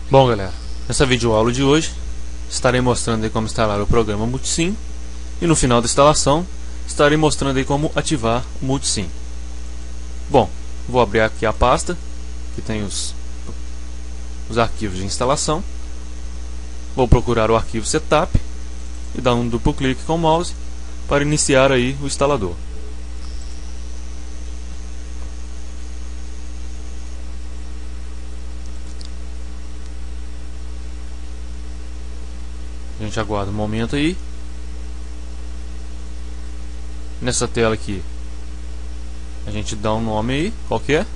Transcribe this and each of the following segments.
Bom, galera, nessa videoaula de hoje estarei mostrando aí como instalar o programa Multisim e no final da instalação estarei mostrando aí como ativar o Multisim. Bom, vou abrir aqui a pasta que tem os arquivos de instalação. Vou procurar o arquivo setup e dar um duplo clique com o mouse para iniciar aí o instalador. A gente aguarda um momento aí. Nessa tela aqui a gente dá um nome aí qualquer.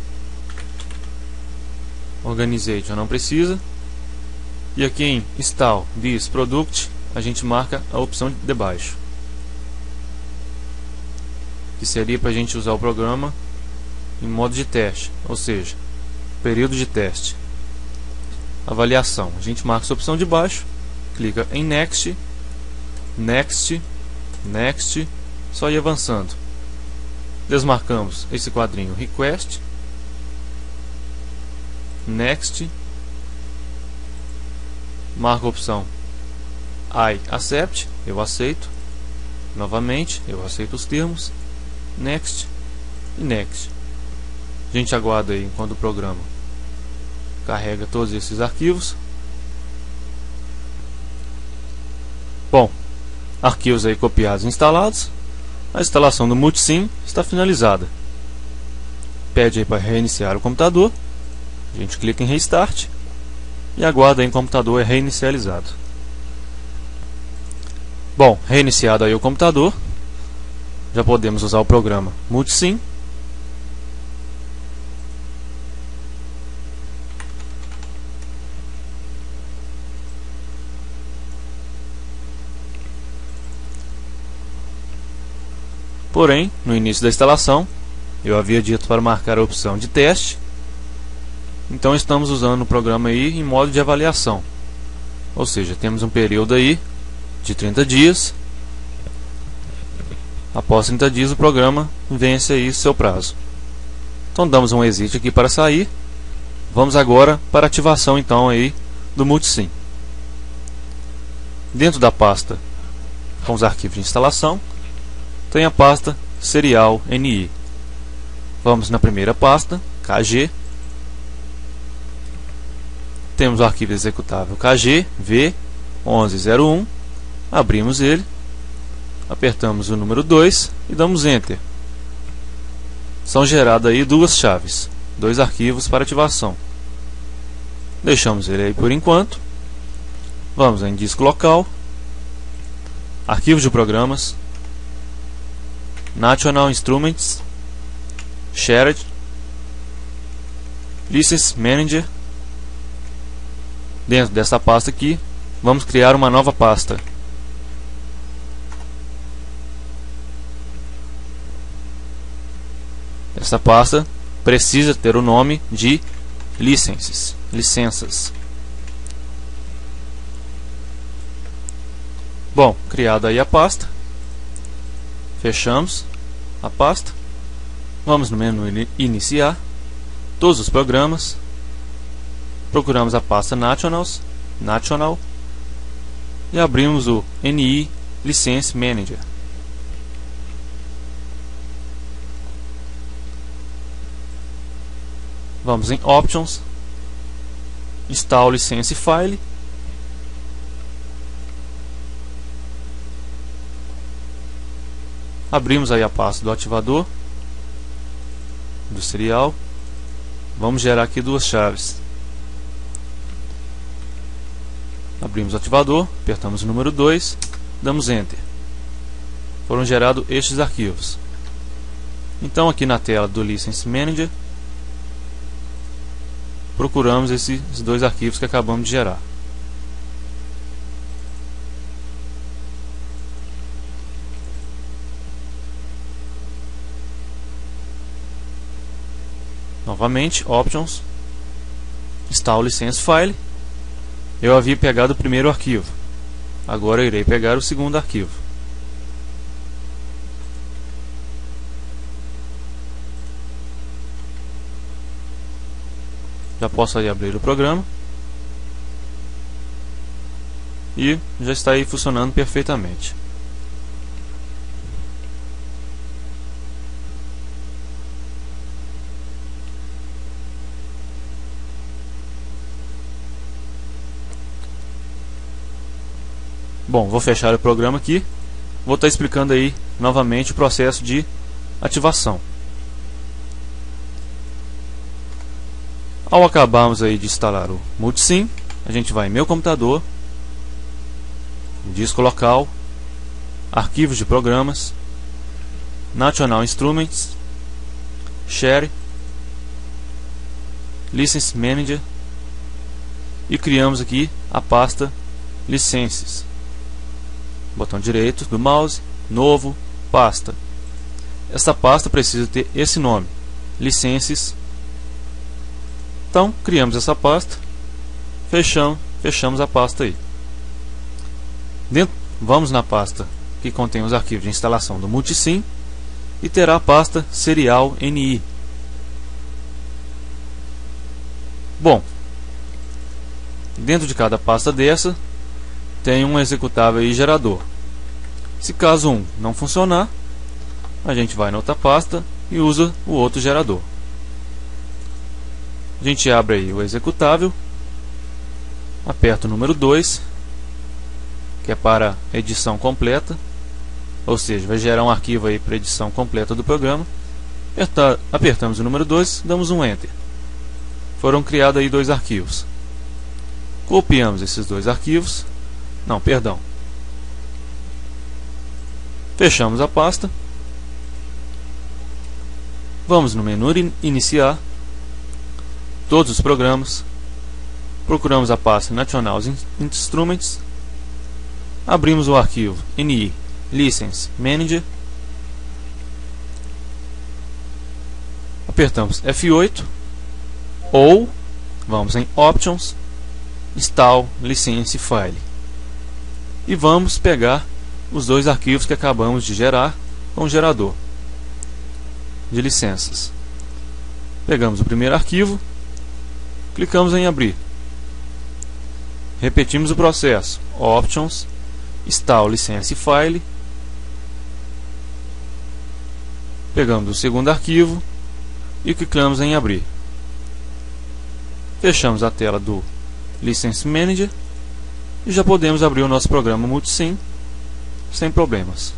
Organization não precisa. E aqui em Install this product a gente marca a opção de baixo, que seria para a gente usar o programa em modo de teste, ou seja, período de teste. Avaliação, a gente marca essa opção de baixo, clica em Next, Next, Next, só ir avançando. Desmarcamos esse quadrinho Request, Next, marca a opção I accept, eu aceito, novamente, eu aceito os termos, Next e Next. A gente aguarda aí enquanto o programa carrega todos esses arquivos. Bom, arquivos aí copiados e instalados. A instalação do Multisim está finalizada. Pede aí para reiniciar o computador. A gente clica em Restart e aguarda aí que o computador é reinicializado. Bom, reiniciado aí o computador, já podemos usar o programa Multisim. Porém, no início da instalação, eu havia dito para marcar a opção de teste. Então estamos usando o programa aí em modo de avaliação. Ou seja, temos um período aí de 30 dias. Após 30 dias o programa vence aí seu prazo. Então damos um exit aqui para sair. Vamos agora para a ativação então aí do Multisim. Dentro da pasta com os arquivos de instalação tem a pasta Serial NI. Vamos na primeira pasta, KG. Temos o arquivo executável KG V1101. Abrimos ele, apertamos o número 2 e damos Enter. São geradas aí duas chaves, dois arquivos para ativação. Deixamos ele aí por enquanto. Vamos em disco local, arquivos de programas, National Instruments, Shared, License Manager. Dentro dessa pasta aqui, vamos criar uma nova pasta. Essa pasta precisa ter o nome de licenças. Bom, criada aí a pasta, fechamos a pasta. Vamos no menu Iniciar, todos os programas. Procuramos a pasta National e abrimos o NI License Manager. Vamos em Options, Install License File. Abrimos aí a pasta do ativador do serial. Vamos gerar aqui duas chaves. Abrimos o ativador, apertamos o número 2, damos Enter. Foram gerados estes arquivos. Então aqui na tela do License Manager, procuramos esses dois arquivos que acabamos de gerar. Novamente, Options, Install License File. Eu havia pegado o primeiro arquivo, agora eu irei pegar o segundo arquivo. Já posso aí abrir o programa. e já está aí funcionando perfeitamente. Bom, vou fechar o programa aqui. Vou estar explicando aí novamente o processo de ativação. Ao acabarmos aí de instalar o Multisim, a gente vai em Meu Computador, Disco Local, Arquivos de Programas, National Instruments, Share, License Manager e criamos aqui a pasta Licenses. Botão direito do mouse, novo, pasta. Esta pasta precisa ter esse nome, Licenses. Então, criamos essa pasta, fechamos a pasta aí. Vamos na pasta que contém os arquivos de instalação do Multisim e terá a pasta Serial NI. Bom, dentro de cada pasta dessa tem um executável e gerador. Se caso um não funcionar, a gente vai na outra pasta e usa o outro gerador. A gente abre aí o executável, aperta o número 2, que é para edição completa, ou seja, vai gerar um arquivo aí para edição completa do programa. Apertamos o número 2, damos um Enter. Foram criados aí dois arquivos. Copiamos esses dois arquivos. Não, perdão. Fechamos a pasta. Vamos no menu Iniciar, Todos os programas. Procuramos a pasta National Instruments. Abrimos o arquivo NI License Manager. Apertamos F8 ou vamos em Options, Install License File. E vamos pegar os dois arquivos que acabamos de gerar com o gerador de licenças. Pegamos o primeiro arquivo, clicamos em abrir. Repetimos o processo, Options, Install License File. Pegamos o segundo arquivo e clicamos em abrir. Fechamos a tela do License Manager e já podemos abrir o nosso programa Multisim sem problemas.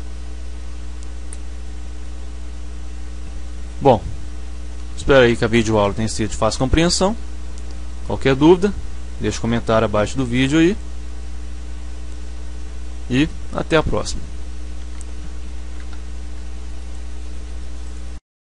Bom, espero aí que a videoaula tenha sido de fácil compreensão. Qualquer dúvida, deixe comentário abaixo do vídeo aí. E até a próxima.